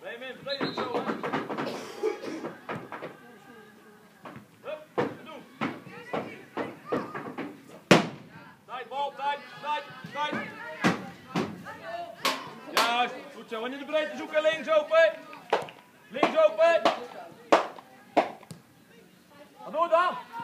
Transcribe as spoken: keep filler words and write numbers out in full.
Neem in, verleden zo, hè. Hup, doe. Tijd, bal, tijd, tijd, tijd. Juist, goed zo. En in de breedte zoeken, links open. Links open. Ga door dan.